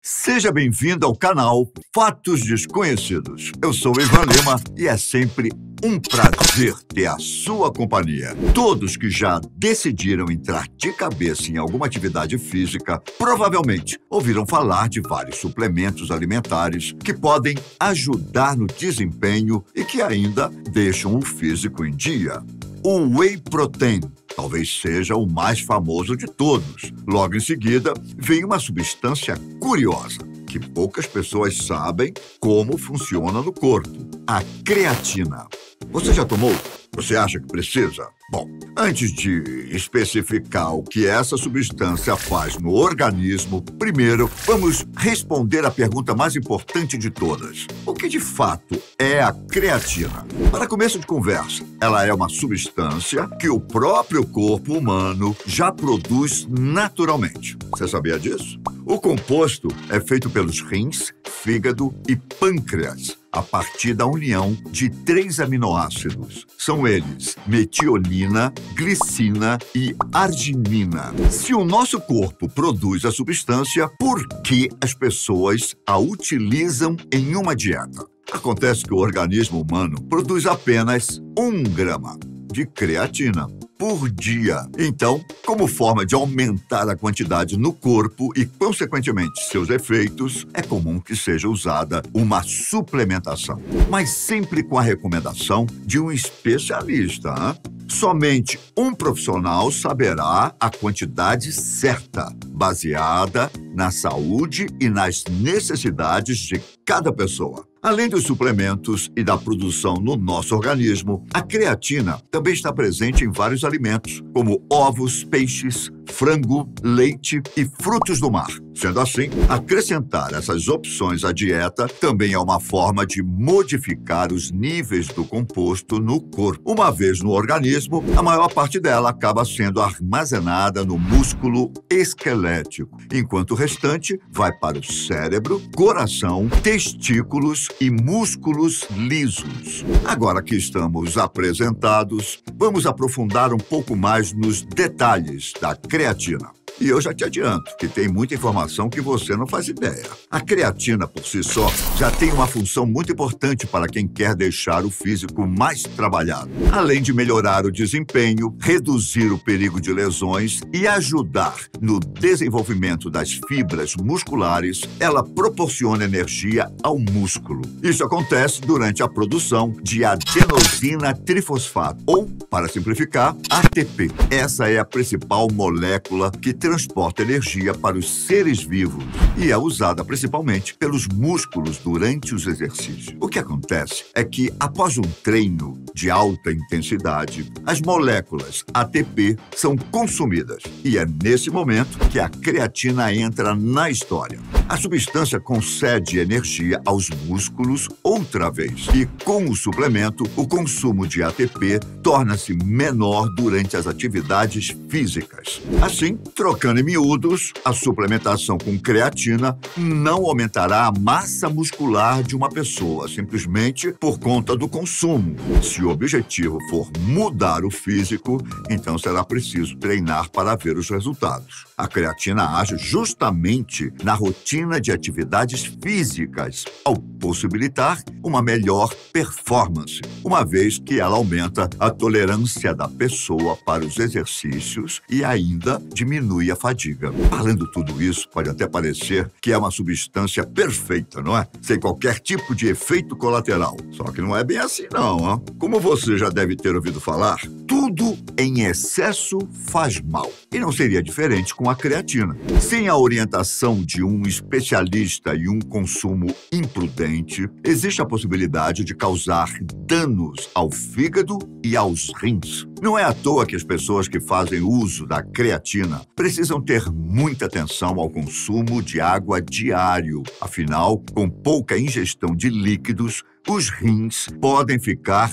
Seja bem-vindo ao canal Fatos Desconhecidos. Eu sou Ivan Lima e é sempre um prazer ter a sua companhia. Todos que já decidiram entrar de cabeça em alguma atividade física provavelmente ouviram falar de vários suplementos alimentares que podem ajudar no desempenho e que ainda deixam o físico em dia. O Whey Protein talvez seja o mais famoso de todos. Logo em seguida, vem uma substância curiosa, que poucas pessoas sabem como funciona no corpo: a creatina. Você já tomou? Você acha que precisa? Bom, antes de especificar o que essa substância faz no organismo, primeiro vamos responder a pergunta mais importante de todas: o que de fato é a creatina? Para começo de conversa, ela é uma substância que o próprio corpo humano já produz naturalmente. Você sabia disso? O composto é feito pelos rins, fígado e pâncreas, a partir da união de 3 aminoácidos. São eles metionina, glicina e arginina. Se o nosso corpo produz a substância, por que as pessoas a utilizam em uma dieta? Acontece que o organismo humano produz apenas 1 grama de creatina por dia. Então, como forma de aumentar a quantidade no corpo e, consequentemente, seus efeitos, é comum que seja usada uma suplementação, mas sempre com a recomendação de um especialista, hein? Somente um profissional saberá a quantidade certa, baseada na saúde e nas necessidades de cada pessoa. Além dos suplementos e da produção no nosso organismo, a creatina também está presente em vários alimentos, como ovos, peixes, frango, leite e frutos do mar. Sendo assim, acrescentar essas opções à dieta também é uma forma de modificar os níveis do composto no corpo. Uma vez no organismo, a maior parte dela acaba sendo armazenada no músculo esquelético, enquanto o restante vai para o cérebro, coração, testículos e músculos lisos. Agora que estamos apresentados, vamos aprofundar um pouco mais nos detalhes da creatina. E eu já te adianto que tem muita informação que você não faz ideia. A creatina, por si só, já tem uma função muito importante para quem quer deixar o físico mais trabalhado. Além de melhorar o desempenho, reduzir o perigo de lesões e ajudar no desenvolvimento das fibras musculares, ela proporciona energia ao músculo. Isso acontece durante a produção de adenosina trifosfato, ou, para simplificar, ATP. Essa é a principal molécula que transporta energia para os seres vivos e é usada principalmente pelos músculos durante os exercícios. O que acontece é que, após um treino de alta intensidade, as moléculas ATP são consumidas e é nesse momento que a creatina entra na história. A substância concede energia aos músculos outra vez e, com o suplemento, o consumo de ATP torna-se menor durante as atividades físicas. Assim, trocando em miúdos, a suplementação com creatina não aumentará a massa muscular de uma pessoa, simplesmente por conta do consumo. Se o objetivo for mudar o físico, então será preciso treinar para ver os resultados. A creatina age justamente na rotina de atividades físicas, ao possibilitar uma melhor performance, uma vez que ela aumenta a tolerância da pessoa para os exercícios e ainda diminui a fadiga. Falando tudo isso, pode até parecer que é uma substância perfeita, não é? Sem qualquer tipo de efeito colateral. Só que não é bem assim, não, hein? Como você já deve ter ouvido falar, tudo em excesso faz mal. E não seria diferente com a creatina. Sem a orientação de um especialista e um consumo imprudente, existe a possibilidade de causar danos ao fígado e aos rins. Não é à toa que as pessoas que fazem uso da creatina precisam ter muita atenção ao consumo de água diário. Afinal, com pouca ingestão de líquidos, os rins podem ficar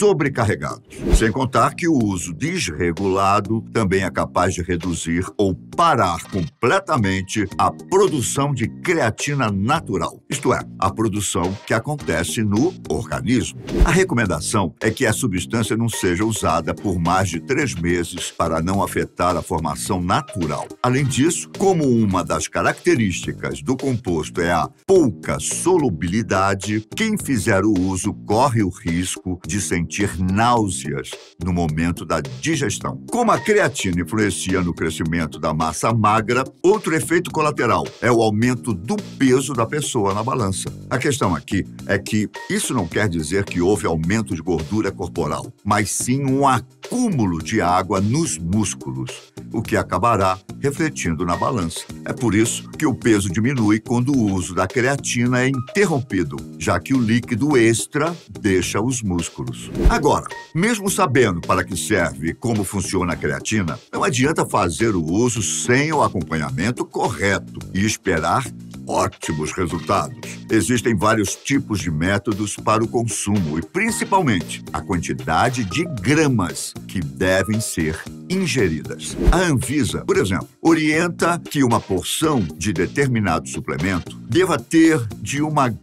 sobrecarregados. Sem contar que o uso desregulado também é capaz de reduzir ou parar completamente a produção de creatina natural, isto é, a produção que acontece no organismo. A recomendação é que a substância não seja usada por mais de 3 meses para não afetar a formação natural. Além disso, como uma das características do composto é a pouca solubilidade, quem fizer o uso corre o risco de sentir náuseas no momento da digestão. Como a creatina influencia no crescimento da massa magra, outro efeito colateral é o aumento do peso da pessoa na balança. A questão aqui é que isso não quer dizer que houve aumento de gordura corporal, mas sim um acúmulo de água nos músculos, o que acabará refletindo na balança. É por isso que o peso diminui quando o uso da creatina é interrompido, já que o líquido extra deixa os músculos. Agora, mesmo sabendo para que serve e como funciona a creatina, não adianta fazer o uso sem o acompanhamento correto e esperar ótimos resultados. Existem vários tipos de métodos para o consumo e, principalmente, a quantidade de gramas que devem ser ingeridas. A Anvisa, por exemplo, orienta que uma porção de determinado suplemento deva ter de 1,5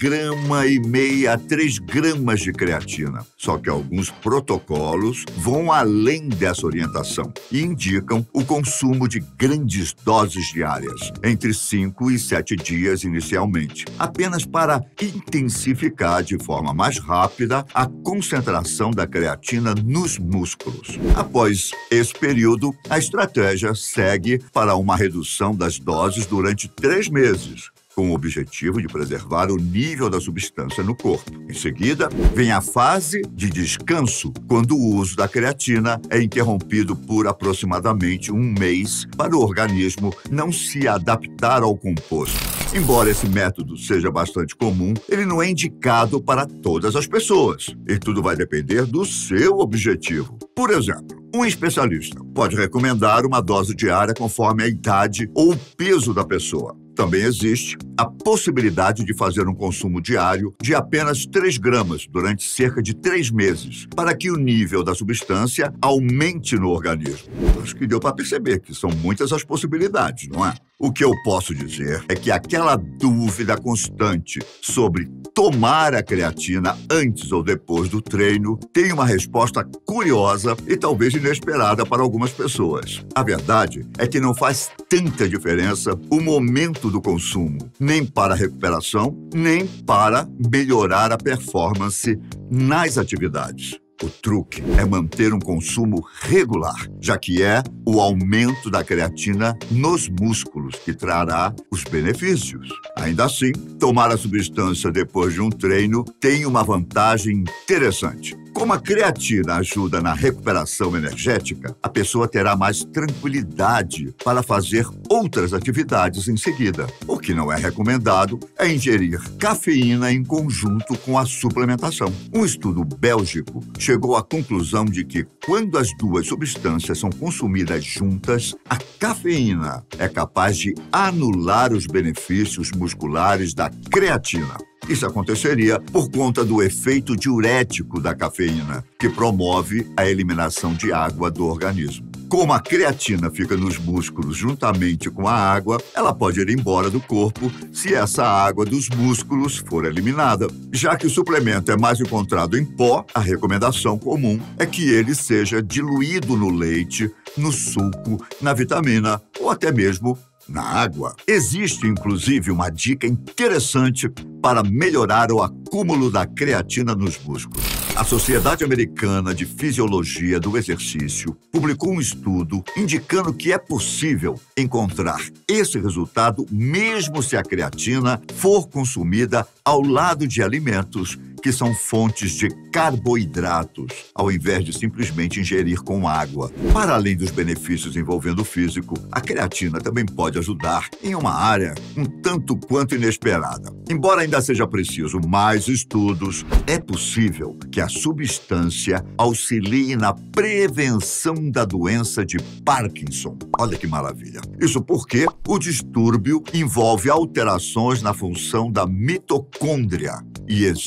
grama a 3 gramas de creatina. Só que alguns protocolos vão além dessa orientação e indicam o consumo de grandes doses diárias, entre 5 e 7 dias inicialmente, apenas para intensificar de forma mais rápida a concentração da creatina nos músculos. Após esse período, a estratégia segue para uma redução das doses durante 3 meses, com o objetivo de preservar o nível da substância no corpo. Em seguida, vem a fase de descanso, quando o uso da creatina é interrompido por aproximadamente 1 mês para o organismo não se adaptar ao composto. Embora esse método seja bastante comum, ele não é indicado para todas as pessoas, e tudo vai depender do seu objetivo. Por exemplo, um especialista pode recomendar uma dose diária conforme a idade ou o peso da pessoa. Também existe a possibilidade de fazer um consumo diário de apenas 3 gramas durante cerca de 3 meses, para que o nível da substância aumente no organismo. Acho que deu para perceber que são muitas as possibilidades, não é? O que eu posso dizer é que aquela dúvida constante sobre tomar a creatina antes ou depois do treino tem uma resposta curiosa e talvez inesperada para algumas pessoas. A verdade é que não faz tanta diferença o momento do consumo, nem para a recuperação, nem para melhorar a performance nas atividades. O truque é manter um consumo regular, já que é o aumento da creatina nos músculos que trará os benefícios. Ainda assim, tomar a substância depois de um treino tem uma vantagem interessante. Como a creatina ajuda na recuperação energética, a pessoa terá mais tranquilidade para fazer outras atividades em seguida. O que não é recomendado é ingerir cafeína em conjunto com a suplementação. Um estudo bélgico chegou à conclusão de que, quando as duas substâncias são consumidas juntas, a cafeína é capaz de anular os benefícios musculares da creatina. Isso aconteceria por conta do efeito diurético da cafeína, que promove a eliminação de água do organismo. Como a creatina fica nos músculos juntamente com a água, ela pode ir embora do corpo se essa água dos músculos for eliminada. Já que o suplemento é mais encontrado em pó, a recomendação comum é que ele seja diluído no leite, no suco, na vitamina ou até mesmo na água. Existe, inclusive, uma dica interessante para melhorar o acúmulo da creatina nos músculos. A Sociedade Americana de Fisiologia do Exercício publicou um estudo indicando que é possível encontrar esse resultado mesmo se a creatina for consumida ao lado de alimentos que são fontes de carboidratos, ao invés de simplesmente ingerir com água. Para além dos benefícios envolvendo o físico, a creatina também pode ajudar em uma área um tanto quanto inesperada. Embora ainda seja preciso mais estudos, é possível que a substância auxilie na prevenção da doença de Parkinson. Olha que maravilha! Isso porque o distúrbio envolve alterações na função da mitocôndria e existe a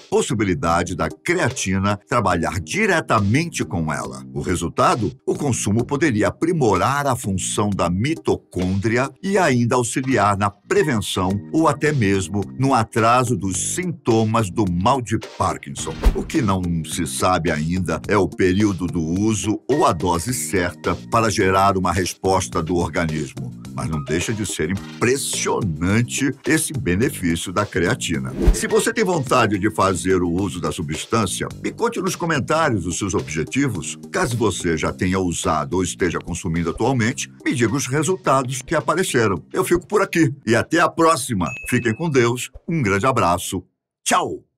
possibilidade da creatina trabalhar diretamente com ela. O resultado? O consumo poderia aprimorar a função da mitocôndria e ainda auxiliar na prevenção ou até mesmo no atraso dos sintomas do mal de Parkinson. O que não se sabe ainda é o período do uso ou a dose certa para gerar uma resposta do organismo. Mas não deixa de ser impressionante esse benefício da creatina. Se você tem vontade de fazer o uso da substância, me conte nos comentários os seus objetivos. Caso você já tenha usado ou esteja consumindo atualmente, me diga os resultados que apareceram. Eu fico por aqui e até a próxima. Fiquem com Deus. Um grande abraço. Tchau!